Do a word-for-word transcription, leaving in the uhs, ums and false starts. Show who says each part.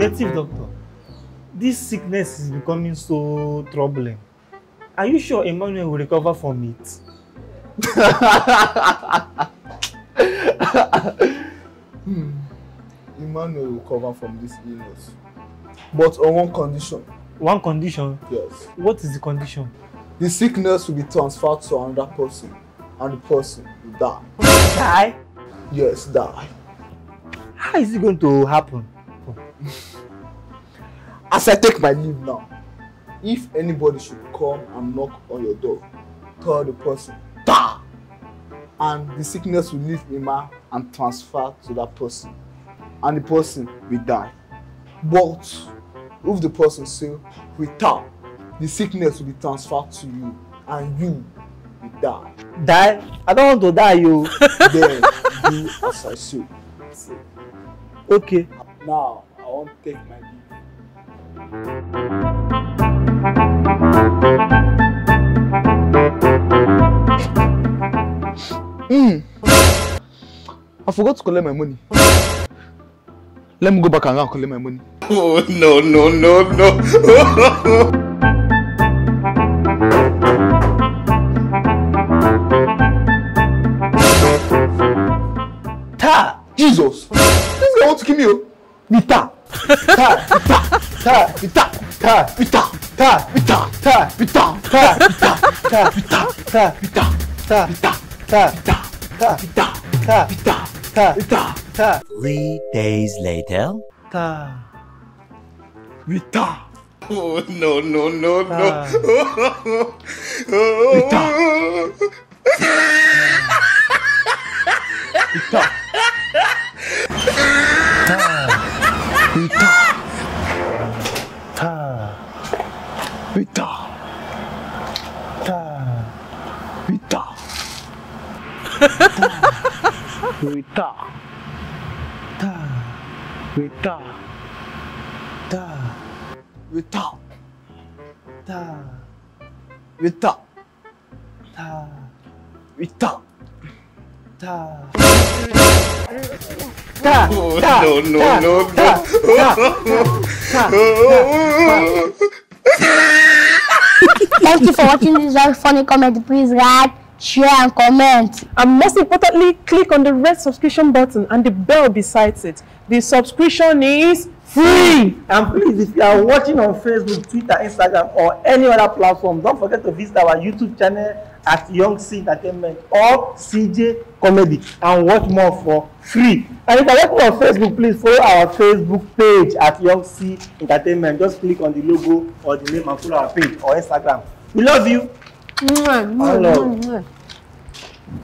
Speaker 1: Native doctor, this sickness is becoming so troubling. Are you sure Emmanuel will recover from it?
Speaker 2: hmm. Emmanuel will recover from this illness, but on one condition.
Speaker 1: One condition?
Speaker 2: Yes.
Speaker 1: What is the condition?
Speaker 2: The sickness will be transferred to another person, and the person will die.
Speaker 1: Die?
Speaker 2: Yes, die.
Speaker 1: How is it going to happen?
Speaker 2: As I take my leave now, if anybody should come and knock on your door, tell the person, die! And the sickness will leave Emma and transfer to that person, and the person will die. But if the person say, return, the sickness will be transferred to you, and you will die.
Speaker 1: Die? I don't want to die, you.
Speaker 2: Then do as I say.
Speaker 1: Okay.
Speaker 2: Now I want to take my leave. Hmm. I forgot to collect my money. Let me go back and collect my money.
Speaker 3: Oh no no no no.
Speaker 2: Ta! Jesus! This guy wants to kill me. Vita! Ta! Vita! Ta! Vita! Ta! Vita! Ta! Vita! Ta! Vita! Ta! Vita! Ta! Vita! Ta! Vita! Ta! Vita! Ta! Vita! Ta! Vita! Ta! Vita! Ta! Vita! Ta!
Speaker 4: Three days later.
Speaker 1: Ta!
Speaker 2: Vita!
Speaker 3: Oh no no no no.
Speaker 2: Vita! Vita! Vita!
Speaker 1: Ta!
Speaker 2: Vita!
Speaker 1: Ta!
Speaker 2: Vita!
Speaker 1: Vita! Ta! Vita! Ta!
Speaker 2: Vita!
Speaker 1: Ta!
Speaker 2: Vita!
Speaker 1: Ta!
Speaker 2: Vita!
Speaker 1: Ta!
Speaker 2: Ta!
Speaker 3: Oh
Speaker 2: Ta!
Speaker 3: no no
Speaker 2: Ta!
Speaker 3: no
Speaker 2: Ta! Ta! Ta!
Speaker 5: Thank you for watching this very funny comedy. Please like, share and comment.
Speaker 6: And most importantly, click on the red subscription button and the bell besides it. The subscription is free.
Speaker 1: And please, if you are watching on Facebook, Twitter, Instagram, or any other platform, don't forget to visit our YouTube channel at Young C Entertainment or C J Comedy and watch more for free. And if you are watching on Facebook, please follow our Facebook page at Young C Entertainment. Just click on the logo or the name and follow our page or Instagram. We love you.
Speaker 5: Mwah, mwah,
Speaker 1: Hello.
Speaker 5: mwah, mwah.